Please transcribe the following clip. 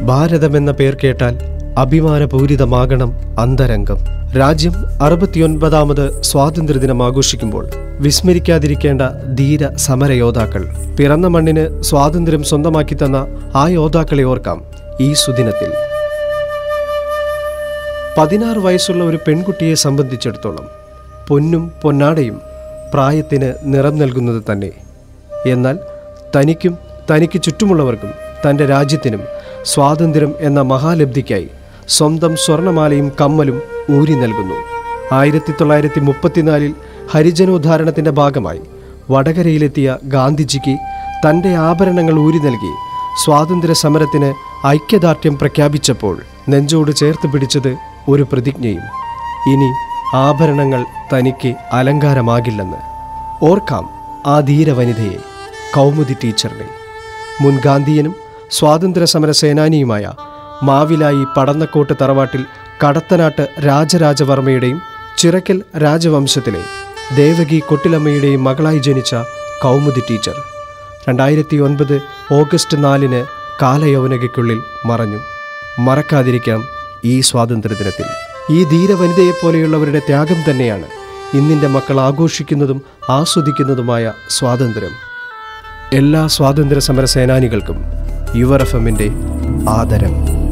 ഭാരതമെന്ന പേർ കേട്ടാൽ അഭിമാനപൂരിതമാകണം അന്തരംഗം. രാജ്യം 69ാമത് സ്വാതന്ത്ര്യദിനം ആഘോഷിക്കുമ്പോൾ വിസ്മരിക്കാതിരിക്കേണ്ട ധീര സമരയോദ്ധാക്കൾ. പിറന്ന മണ്ണിന് സ്വാതന്ത്ര്യം സ്വന്തമാക്കി തന്ന ആ യോദ്ധാക്കളെ ഓർക്കാം ഈ സുദിനത്തിൽ. 16 വയസ്സുള്ള ഒരു പെൺകുട്ടിയെ സംബന്ധിച്ചിടത്തോളം പൊന്നും പൊന്നാടയും പ്രായത്തിന് നിറം നൽകുന്നത് തന്നെ. എന്നാൽ തനിക്കും തനിക്ക് ചുറ്റുമുള്ളവർക്കും തൻ്റെ രാജ്യത്തിനും സ്വാതന്ത്ര്യം എന്ന മഹാലബ്ധിക്കായി സ്വന്തം സ്വർണമാലയും കമ്മലും ഊരി നൽകുന്നു. 1934 ഹരിജനോദ്ധാരണത്തിൻ്റെ ഭാഗമായി വടകരയിലെത്തിയ ഗാന്ധിജിക്ക് തൻ്റെ ആഭരണങ്ങൾ ഊരി നൽകി സ്വാതന്ത്ര്യ സമരത്തിന് ഐക്യദാർഢ്യം പ്രഖ്യാപിച്ചപ്പോൾ നെഞ്ചോട് ചേർത്ത് പിടിച്ചത് ഒരു പ്രതിജ്ഞയും. ഇനി ആഭരണങ്ങൾ തനിക്ക് അലങ്കാരമാകില്ലെന്ന്. ഓർക്കാം ആ ധീര വനിതയെ, കൗമുദി ടീച്ചറിനെ. മുൻ ഗാന്ധിയനും സ്വാതന്ത്ര്യ സമര സേനാനിയുമായ മാവിലായി പടന്നക്കോട്ട് തറവാട്ടിൽ കടത്തനാട്ട് രാജരാജവർമ്മയുടെയും ചിറക്കൽ രാജവംശത്തിലെ ദേവകി കൊട്ടിലമ്മയുടെയും മകളായി ജനിച്ച കൗമുദി ടീച്ചർ 2009 ഓഗസ്റ്റ് 4 കാലയൗവനകയ്ക്കുള്ളിൽ മറഞ്ഞു. മറക്കാതിരിക്കാം ഈ സ്വാതന്ത്ര്യദിനത്തിൽ. ഈ ധീരവനിതയെപ്പോലെയുള്ളവരുടെ ത്യാഗം തന്നെയാണ് ഇന്നിൻ്റെ മക്കൾ ആഘോഷിക്കുന്നതും ആസ്വദിക്കുന്നതുമായ സ്വാതന്ത്ര്യം. എല്ലാ സ്വാതന്ത്ര്യ സമര സേനാനികൾക്കും യുവർ എഫ്എമ്മിൻ്റെ ആദരം.